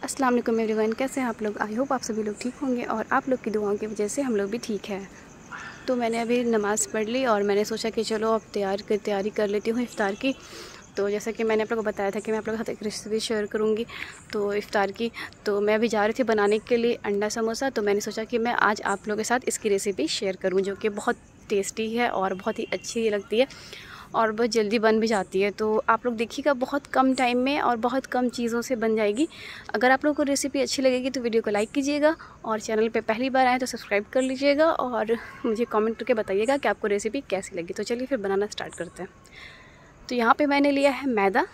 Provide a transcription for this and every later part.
अस्सलाम वालेकुम एवरीवन, कैसे हैं आप लोग। आई होप आप सभी लोग ठीक होंगे और आप लोग की दुआओं की वजह से हम लोग भी ठीक है। तो मैंने अभी नमाज़ पढ़ ली और मैंने सोचा कि चलो अब तैयारी कर लेती हूँ इफ़्तार की। तो जैसा कि मैंने आप लोगों को बताया था कि मैं आप लोगों के साथ एक रेसिपी शेयर करूँगी तो इफ़्तार की। तो मैं अभी जा रही थी बनाने के लिए अंडा समोसा। तो मैंने सोचा कि मैं आज आप लोगों के साथ इसकी रेसिपी शेयर करूँ, जो कि बहुत टेस्टी है और बहुत ही अच्छी लगती है और बहुत जल्दी बन भी जाती है। तो आप लोग देखिएगा, बहुत कम टाइम में और बहुत कम चीज़ों से बन जाएगी। अगर आप लोगों को रेसिपी अच्छी लगेगी तो वीडियो को लाइक कीजिएगा और चैनल पे पहली बार आए तो सब्सक्राइब कर लीजिएगा और मुझे कमेंट करके बताइएगा कि आपको रेसिपी कैसी लगी। तो चलिए फिर बनाना स्टार्ट करते हैं। तो यहाँ पर मैंने लिया है मैदा।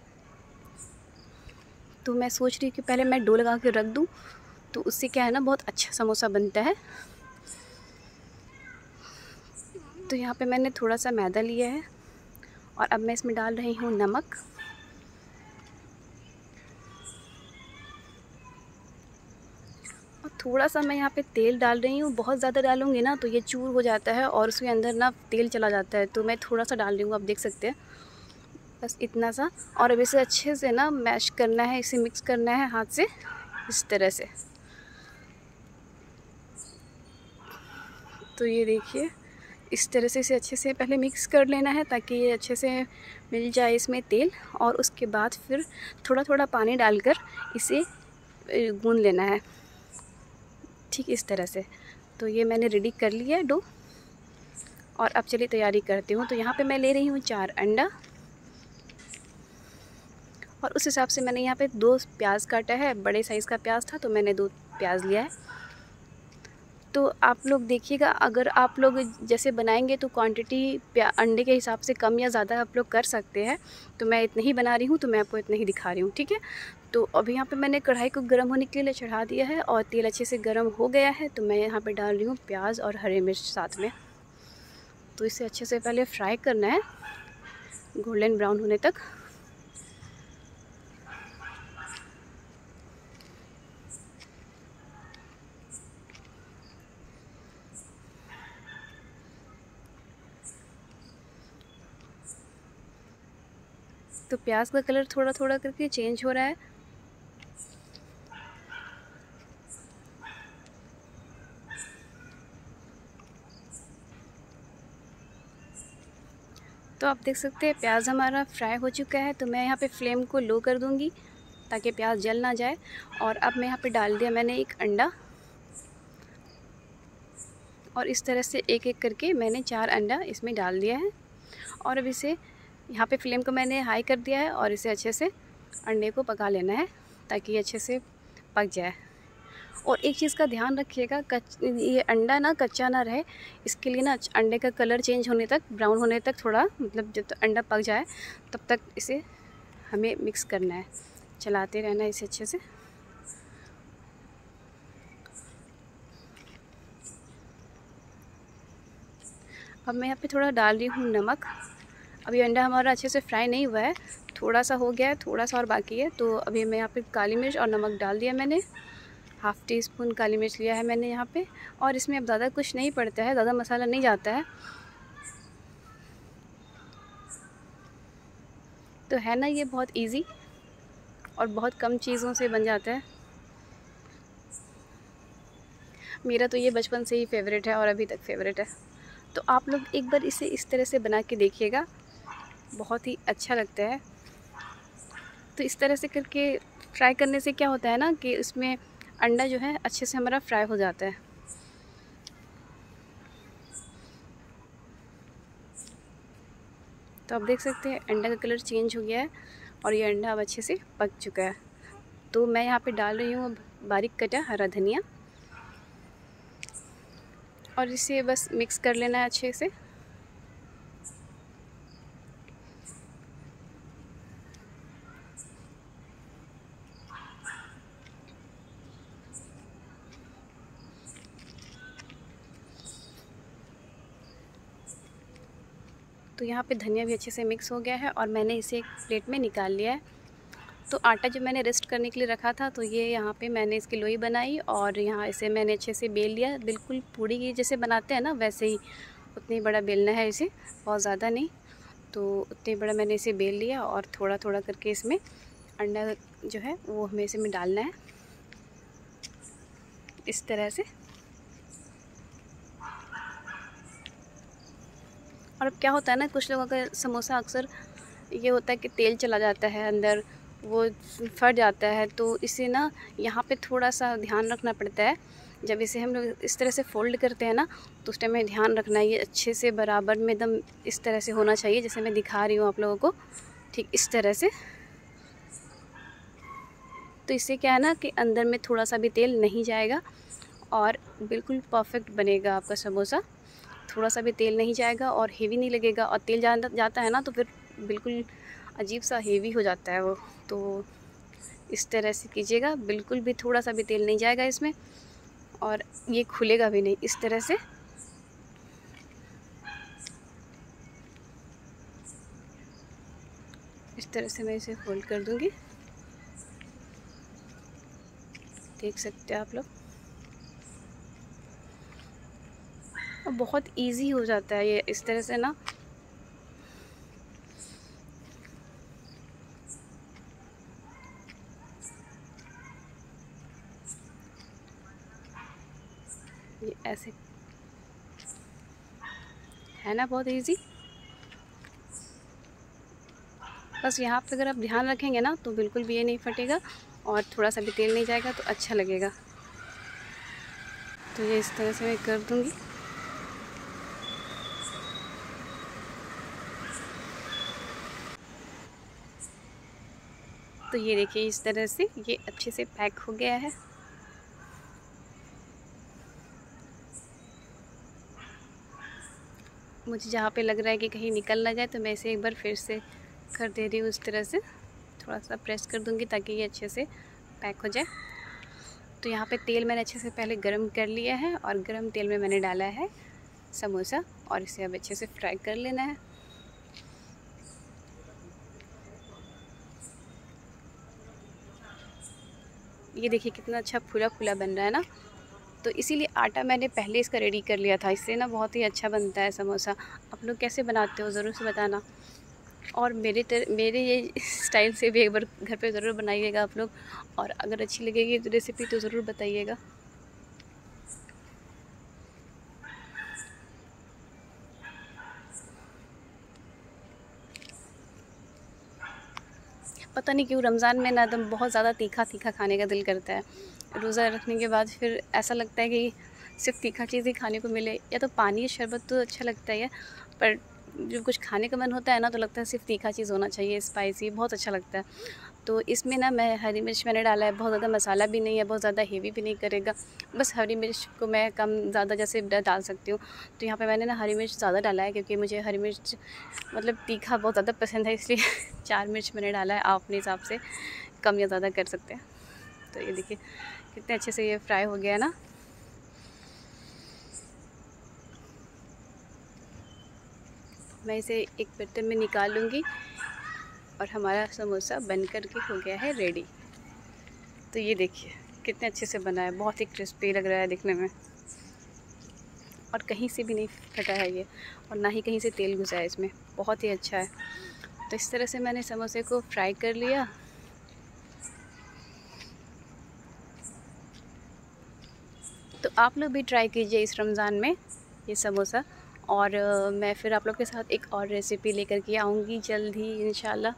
तो मैं सोच रही हूँ कि पहले मैं डो लगा के रख दूँ, तो उससे क्या है ना, बहुत अच्छा समोसा बनता है। तो यहाँ पे मैंने थोड़ा सा मैदा लिया है और अब मैं इसमें डाल रही हूँ नमक। और थोड़ा सा मैं यहाँ पे तेल डाल रही हूँ। बहुत ज़्यादा डालूँगी ना तो ये चूर हो जाता है और उसके अंदर ना तेल चला जाता है। तो मैं थोड़ा सा डाल रही हूँ, आप देख सकते हैं, बस इतना सा। और अब इसे अच्छे से ना मैश करना है, इसे मिक्स करना है हाथ से इस तरह से। तो ये देखिए, इस तरह से इसे अच्छे से पहले मिक्स कर लेना है ताकि ये अच्छे से मिल जाए इसमें तेल। और उसके बाद फिर थोड़ा थोड़ा पानी डालकर इसे गूंद लेना है, ठीक इस तरह से। तो ये मैंने रेडी कर लिया है डो। और अब चलिए तैयारी करती हूँ। तो यहाँ पे मैं ले रही हूँ 4 अंडा और उस हिसाब से मैंने यहाँ पे 2 प्याज काटा है। बड़े साइज़ का प्याज था तो मैंने 2 प्याज लिया है। तो आप लोग देखिएगा, अगर आप लोग जैसे बनाएंगे तो क्वांटिटी अंडे के हिसाब से कम या ज़्यादा आप लोग कर सकते हैं। तो मैं इतना ही बना रही हूँ तो मैं आपको इतना ही दिखा रही हूँ, ठीक है। तो अभी यहाँ पे मैंने कढ़ाई को गर्म होने के लिए चढ़ा दिया है और तेल अच्छे से गर्म हो गया है। तो मैं यहाँ पे डाल रही हूँ प्याज और हरी मिर्च साथ में। तो इसे अच्छे से पहले फ्राई करना है गोल्डन ब्राउन होने तक। तो प्याज का कलर थोड़ा थोड़ा करके चेंज हो रहा है। तो आप देख सकते हैं प्याज हमारा फ्राई हो चुका है। तो मैं यहाँ पे फ्लेम को लो कर दूँगी ताकि प्याज जल ना जाए। और अब मैं यहाँ पे डाल दिया मैंने एक अंडा और इस तरह से एक एक करके मैंने 4 अंडा इसमें डाल दिया है। और अब इसे यहाँ पे फ्लेम को मैंने हाई कर दिया है और इसे अच्छे से अंडे को पका लेना है ताकि ये अच्छे से पक जाए। और एक चीज़ का ध्यान रखिएगा, ये अंडा ना कच्चा ना रहे, इसके लिए ना अंडे का कलर चेंज होने तक, ब्राउन होने तक, थोड़ा मतलब जब तक अंडा पक जाए तब तक इसे हमें मिक्स करना है, चलाते रहना है इसे अच्छे से। अब मैं यहाँ पे थोड़ा डाल रही हूँ नमक। अभी अंडा हमारा अच्छे से फ्राई नहीं हुआ है, थोड़ा सा हो गया है, थोड़ा सा और बाकी है। तो अभी मैं यहाँ पे काली मिर्च और नमक डाल दिया मैंने। हाफ़ टी स्पून काली मिर्च लिया है मैंने यहाँ पे। और इसमें अब ज़्यादा कुछ नहीं पड़ता है, ज़्यादा मसाला नहीं जाता है। तो है ना, ये बहुत इजी और बहुत कम चीज़ों से बन जाता है। मेरा तो ये बचपन से ही फेवरेट है और अभी तक फेवरेट है। तो आप लोग एक बार इसे इस तरह से बना के देखिएगा, बहुत ही अच्छा लगता है। तो इस तरह से करके फ्राई करने से क्या होता है ना कि इसमें अंडा जो है अच्छे से हमारा फ्राई हो जाता है। तो आप देख सकते हैं अंडा का कलर चेंज हो गया है और ये अंडा अब अच्छे से पक चुका है। तो मैं यहाँ पे डाल रही हूँ बारीक कटा हरा धनिया और इसे बस मिक्स कर लेना है अच्छे से। तो यहाँ पे धनिया भी अच्छे से मिक्स हो गया है और मैंने इसे एक प्लेट में निकाल लिया है। तो आटा जो मैंने रेस्ट करने के लिए रखा था, तो ये यहाँ पे मैंने इसकी लोई बनाई और यहाँ इसे मैंने अच्छे से बेल लिया। बिल्कुल पूड़ी की जैसे बनाते हैं ना, वैसे ही उतनी बड़ा बेलना है इसे, बहुत ज़्यादा नहीं। तो उतने बड़ा मैंने इसे बेल लिया और थोड़ा थोड़ा करके इसमें अंडा जो है वो हमें इसमें डालना है इस तरह से। और अब क्या होता है ना, कुछ लोगों का समोसा अक्सर ये होता है कि तेल चला जाता है अंदर, वो फट जाता है। तो इसे ना यहाँ पे थोड़ा सा ध्यान रखना पड़ता है। जब इसे हम लोग इस तरह से फ़ोल्ड करते हैं ना, तो उस टाइम में ध्यान रखना है ये अच्छे से बराबर में एकदम इस तरह से होना चाहिए, जैसे मैं दिखा रही हूँ आप लोगों को, ठीक इस तरह से। तो इससे क्या है ना कि अंदर में थोड़ा सा भी तेल नहीं जाएगा और बिल्कुल परफेक्ट बनेगा आपका समोसा। थोड़ा सा भी तेल नहीं जाएगा और हेवी नहीं लगेगा। और तेल जाता है ना तो फिर बिल्कुल अजीब सा हेवी हो जाता है वो। तो इस तरह से कीजिएगा, बिल्कुल भी थोड़ा सा भी तेल नहीं जाएगा इसमें और ये खुलेगा भी नहीं। इस तरह से मैं इसे फोल्ड कर दूंगी, देख सकते हैं आप लोग। और बहुत इजी हो जाता है ये इस तरह से ना। ये ऐसे है ना, बहुत इजी। बस यहाँ पे अगर आप ध्यान रखेंगे ना तो बिल्कुल भी ये नहीं फटेगा और थोड़ा सा भी तेल नहीं जाएगा तो अच्छा लगेगा। तो ये इस तरह से मैं कर दूँगी। तो ये देखिए इस तरह से ये अच्छे से पैक हो गया है। मुझे जहाँ पे लग रहा है कि कहीं निकल ना जाए तो मैं इसे एक बार फिर से कर दे रही हूँ इस तरह से, थोड़ा सा प्रेस कर दूँगी ताकि ये अच्छे से पैक हो जाए। तो यहाँ पे तेल मैंने अच्छे से पहले गरम कर लिया है और गरम तेल में मैंने डाला है समोसा और इसे अब अच्छे से फ्राई कर लेना है। ये देखिए कितना अच्छा फूला फूला बन रहा है ना। तो इसीलिए आटा मैंने पहले इसका रेडी कर लिया था, इससे ना बहुत ही अच्छा बनता है समोसा। आप लोग कैसे बनाते हो ज़रूर से बताना। और मेरे ये स्टाइल से भी एक बार घर पे ज़रूर बनाइएगा आप लोग। और अगर अच्छी लगेगी तो रेसिपी तो ज़रूर बताइएगा। पता नहीं क्यों रमज़ान में ना एकदम बहुत ज़्यादा तीखा तीखा खाने का दिल करता है। रोज़ा रखने के बाद फिर ऐसा लगता है कि सिर्फ तीखा चीज़ ही खाने को मिले। या तो पानी शरबत तो अच्छा लगता ही है, पर जब कुछ खाने का मन होता है ना तो लगता है सिर्फ तीखा चीज़ होना चाहिए, स्पाइसी, बहुत अच्छा लगता है। तो इसमें ना मैं हरी मिर्च मैंने डाला है, बहुत ज़्यादा मसाला भी नहीं है, बहुत ज़्यादा हेवी भी नहीं करेगा। बस हरी मिर्च को मैं कम ज़्यादा जैसे डाल सकती हूँ। तो यहाँ पे मैंने ना हरी मिर्च ज़्यादा डाला है क्योंकि मुझे हरी मिर्च मतलब तीखा बहुत ज़्यादा पसंद है, इसलिए 4 मिर्च मैंने डाला है। आप अपने हिसाब से कम या ज़्यादा कर सकते हैं। तो ये देखिए कितने अच्छे से ये फ्राई हो गया ना। मैं इसे एक बर्तन में निकाल लूँगी और हमारा समोसा बन कर के हो गया है रेडी। तो ये देखिए कितने अच्छे से बना है, बहुत ही क्रिस्पी लग रहा है दिखने में और कहीं से भी नहीं फटा है ये और ना ही कहीं से तेल घुसा है इसमें, बहुत ही अच्छा है। तो इस तरह से मैंने समोसे को फ्राई कर लिया। तो आप लोग भी ट्राई कीजिए इस रमज़ान में ये समोसा। और मैं फिर आप लोग के साथ एक और रेसिपी लेकर के आऊँगी जल्द ही इंशाल्लाह।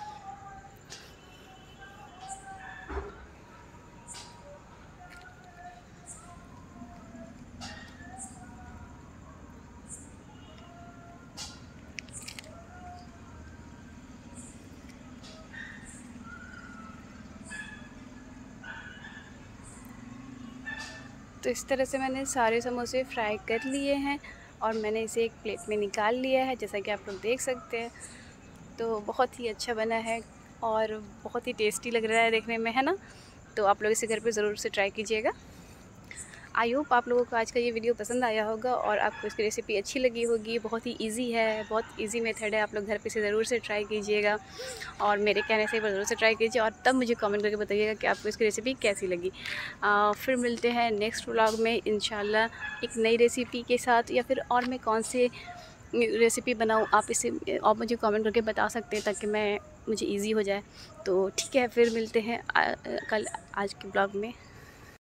तो इस तरह से मैंने सारे समोसे फ्राई कर लिए हैं और मैंने इसे एक प्लेट में निकाल लिया है, जैसा कि आप लोग देख सकते हैं। तो बहुत ही अच्छा बना है और बहुत ही टेस्टी लग रहा है देखने में, है ना। तो आप लोग इसे घर पे ज़रूर से ट्राई कीजिएगा। आई होप आप लोगों को आज का ये वीडियो पसंद आया होगा और आपको इसकी रेसिपी अच्छी लगी होगी। बहुत ही इजी है, बहुत इजी मेथड है। आप लोग घर पे से ज़रूर से ट्राई कीजिएगा और मेरे कहने से एक बार ज़रूर से ट्राई कीजिए और तब मुझे कमेंट करके बताइएगा कि आपको इसकी रेसिपी कैसी लगी। फिर मिलते हैं नेक्स्ट व्लॉग में इंशाल्लाह एक नई रेसिपी के साथ, या फिर और मैं कौन से रेसिपी बनाऊँ आप इसे आप मुझे कमेंट करके बता सकते हैं ताकि मैं मुझे ईज़ी हो जाए। तो ठीक है, फिर मिलते हैं कल आज के ब्लॉग में।